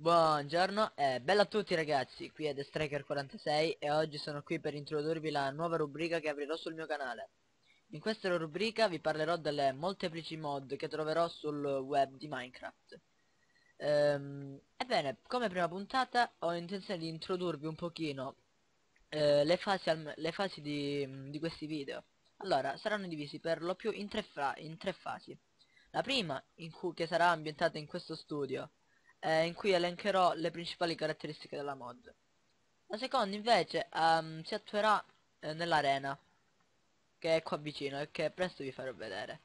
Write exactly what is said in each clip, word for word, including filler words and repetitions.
Buongiorno e bella a tutti ragazzi, qui è The Striker quarantasei e oggi sono qui per introdurvi la nuova rubrica che aprirò sul mio canale. In questa rubrica vi parlerò delle molteplici mod che troverò sul web di Minecraft. Ehm, ebbene, come prima puntata ho intenzione di introdurvi un pochino eh, le fasi, al- le fasi di, di questi video. Allora, saranno divisi per lo più in tre, fra- in tre fasi. La prima, in cui, che sarà ambientata in questo studio, eh, in cui elencherò le principali caratteristiche della mod. La seconda invece ehm, si attuerà eh, nell'arena, che è qua vicino e che presto vi farò vedere.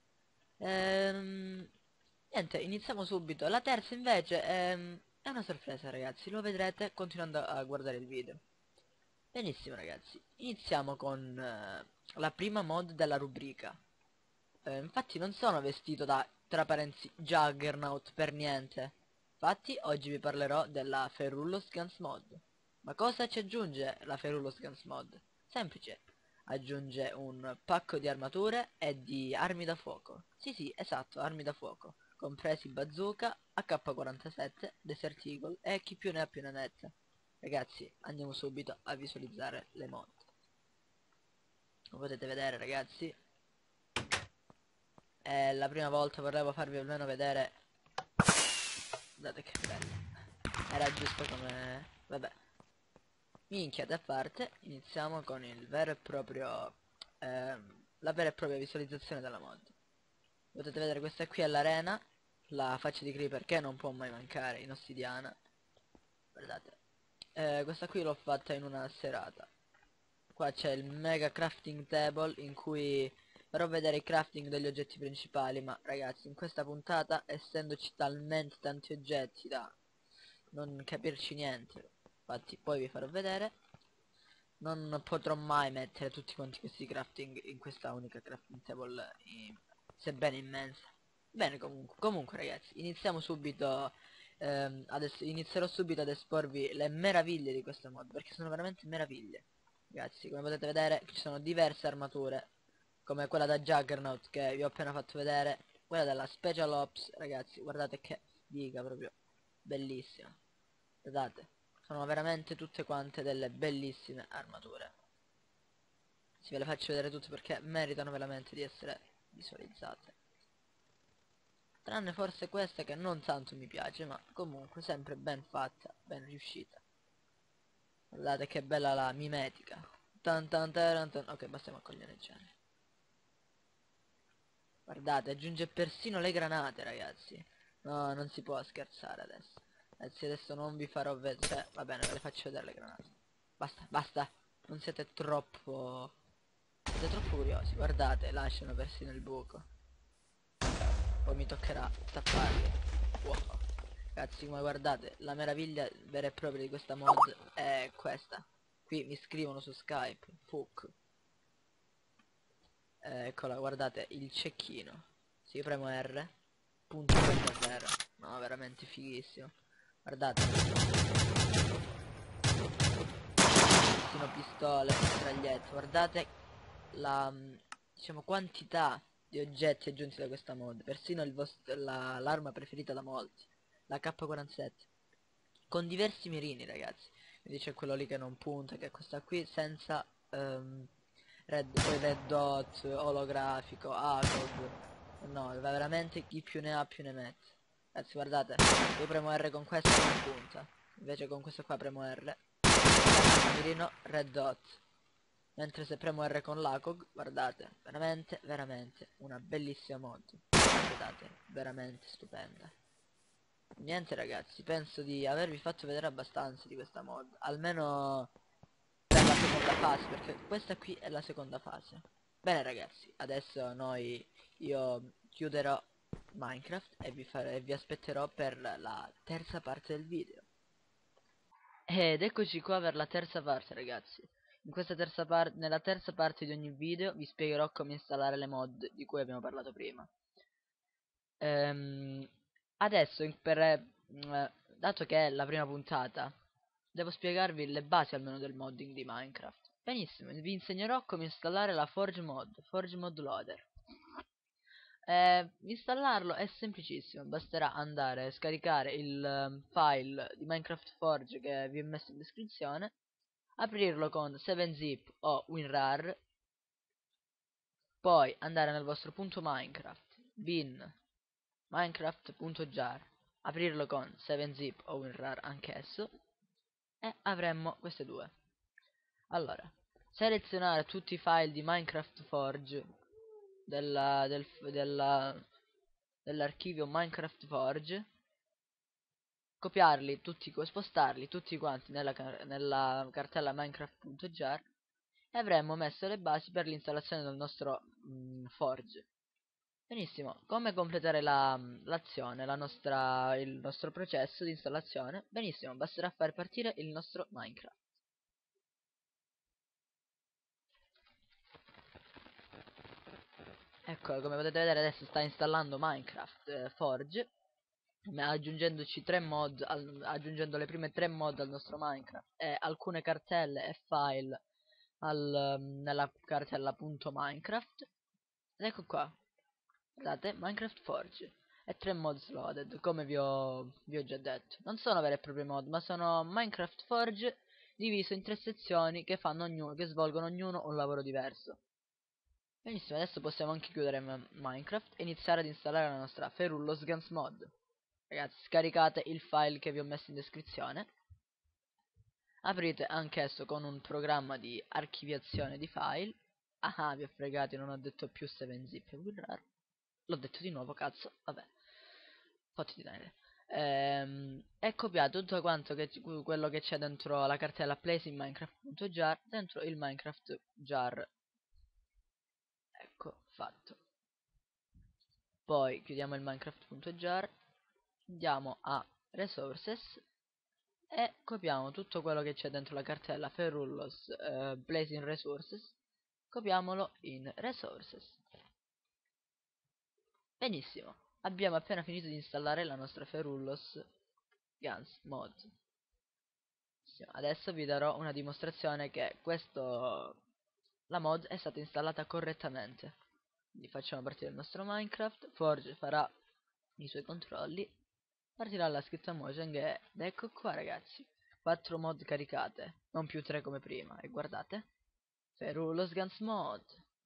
Ehm, niente, iniziamo subito. La terza invece ehm, è una sorpresa ragazzi, lo vedrete continuando a guardare il video. Benissimo ragazzi, iniziamo con eh, la prima mod della rubrica. Eh, infatti non sono vestito da, tra parentesi, Juggernaut per niente. Infatti oggi vi parlerò della Ferrullo Guns mod. Ma cosa ci aggiunge la Ferrullo Guns mod? Semplice, aggiunge un pacco di armature e di armi da fuoco. Sì sì, esatto, armi da fuoco, compresi bazooka, A K quarantasette, Desert Eagle e chi più ne ha più ne metta. Ragazzi, andiamo subito a visualizzare le mod. Come potete vedere ragazzi, è la prima volta, volevo farvi almeno vedere. Guardate che bello. Era giusto come... Vabbè. Minchia da parte, iniziamo con il vero e proprio ehm, la vera e propria visualizzazione della mod. Potete vedere questa qui è l'arena, la faccia di creeper che non può mai mancare in ossidiana. Guardate. Eh, questa qui l'ho fatta in una serata. Qua c'è il mega crafting table in cui farò vedere il crafting degli oggetti principali, ma ragazzi in questa puntata, essendoci talmente tanti oggetti da non capirci niente, infatti poi vi farò vedere, non potrò mai mettere tutti quanti questi crafting in questa unica crafting table, in, sebbene immensa. Bene, comunque, comunque ragazzi, iniziamo subito, ehm, adesso inizierò subito ad esporvi le meraviglie di questa mod, perché sono veramente meraviglie. Ragazzi, come potete vedere ci sono diverse armature, come quella da Juggernaut che vi ho appena fatto vedere, quella della Special Ops, ragazzi, guardate che figa, proprio bellissima. Guardate, sono veramente tutte quante delle bellissime armature. Sì, ve le faccio vedere tutte perché meritano veramente di essere visualizzate. Tranne forse questa che non tanto mi piace, ma comunque sempre ben fatta, ben riuscita. Guardate che bella la mimetica. Tan tan taran tan. Ok, basta coglioneggiare. Guardate, aggiunge persino le granate, ragazzi. No, non si può scherzare adesso. Ragazzi, adesso non vi farò vedere. Cioè, va bene, ve le faccio vedere le granate. Basta, basta. Non siete troppo... Siete troppo curiosi. Guardate, lasciano persino il buco. Poi mi toccherà tapparli. Wow. Ragazzi, come guardate, la meraviglia vera e propria di questa mod è questa. Qui mi scrivono su Skype. Fuck. Eh, eccola, guardate, il cecchino. Se io premo R, punto zero. No, veramente fighissimo. Guardate. Sono pistole, mitragliette. Guardate la, mm, diciamo, quantità di oggetti aggiunti da questa mod. Persino il vostro, la, l'arma preferita da molti. La K quarantasette. Con diversi mirini, ragazzi. Quindi c'è quello lì che non punta, che è questa qui senza... ehm, Red, poi red dot, olografico, ACOG. No, veramente chi più ne ha più ne mette. Ragazzi guardate, io premo R con questa e non punta. Invece con questo qua premo R. Mirino red dot. Mentre se premo R con l'ACOG, guardate, veramente, veramente una bellissima mod. Guardate, veramente stupenda. Niente ragazzi, penso di avervi fatto vedere abbastanza di questa mod. Almeno per la seconda fase, perché questa qui è la seconda fase. Bene ragazzi, adesso noi io chiuderò Minecraft e vi, fare, vi aspetterò per la terza parte del video. Ed eccoci qua per la terza parte ragazzi. In questa terza parte, nella terza parte di ogni video vi spiegherò come installare le mod di cui abbiamo parlato prima. Ehm, adesso in- per, eh, dato che è la prima puntata, devo spiegarvi le basi almeno del modding di Minecraft. Benissimo, vi insegnerò come installare la Forge Mod, Forge Mod Loader. Eh, installarlo è semplicissimo, basterà andare a scaricare il ehm, file di Minecraft Forge che vi ho messo in descrizione, aprirlo con sette zip o WinRAR, poi andare nel vostro punto Minecraft, bin minecraft.jar, aprirlo con sette zip o WinRAR anch'esso, e avremmo queste due. Allora, selezionare tutti i file di Minecraft Forge della, del, della, dell'archivio Minecraft Forge, copiarli tutti, spostarli tutti quanti nella, nella cartella Minecraft.jar e avremmo messo le basi per l'installazione del nostro mh, Forge. Benissimo, come completare la, l'azione, la nostra, il nostro processo di installazione? Benissimo, basterà far partire il nostro Minecraft. Ecco, come potete vedere adesso sta installando Minecraft eh, Forge, aggiungendoci tre mod, al, aggiungendo le prime tre mod al nostro Minecraft e alcune cartelle e file al, nella cartella.minecraft. Ed ecco qua, guardate, Minecraft Forge e tre mods loaded, come vi ho, vi ho già detto. Non sono vere e proprie mod, ma sono Minecraft Forge diviso in tre sezioni che, fanno ognuno, che svolgono ognuno un lavoro diverso. Benissimo, adesso possiamo anche chiudere Minecraft e iniziare ad installare la nostra Ferullos Guns mod. Ragazzi, scaricate il file che vi ho messo in descrizione. Aprite anch'esso con un programma di archiviazione di file. Ah, vi ho fregati, non ho detto più sette zip e WinRAR. L'ho detto di nuovo, cazzo, vabbè. Fatti di tenere. Ehm, e copiate tutto quanto che, quello che c'è dentro la cartella place in Minecraft.jar dentro il Minecraft jar. Ecco, fatto. Poi chiudiamo il Minecraft.jar, andiamo a Resources e copiamo tutto quello che c'è dentro la cartella Ferullos eh, Place in Resources, copiamolo in Resources. Benissimo, abbiamo appena finito di installare la nostra Ferullos Guns mod. Adesso vi darò una dimostrazione che questo, la mod è stata installata correttamente. Quindi facciamo partire il nostro Minecraft, Forge farà i suoi controlli, partirà la scritta Mojang ed ecco qua ragazzi, quattro mod caricate, non più tre come prima, e guardate, Ferullos Guns mod.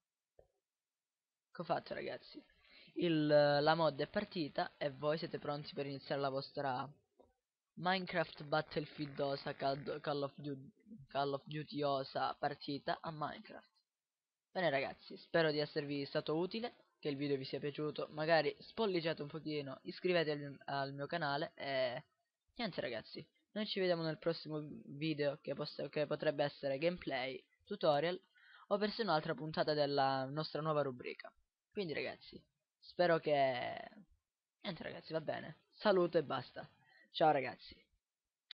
Ecco fatto ragazzi, il, la mod è partita e voi siete pronti per iniziare la vostra Minecraft Battlefieldosa Call, Call of Duty, Call of Dutyosa partita a Minecraft. Bene ragazzi, spero di esservi stato utile, che il video vi sia piaciuto, magari spolliciate un pochino, iscrivetevi al, al mio canale e niente ragazzi, noi ci vediamo nel prossimo video che, che potrebbe essere gameplay, tutorial o persino un'altra puntata della nostra nuova rubrica. Quindi ragazzi, spero che... niente ragazzi, va bene, saluto e basta. Ciao ragazzi.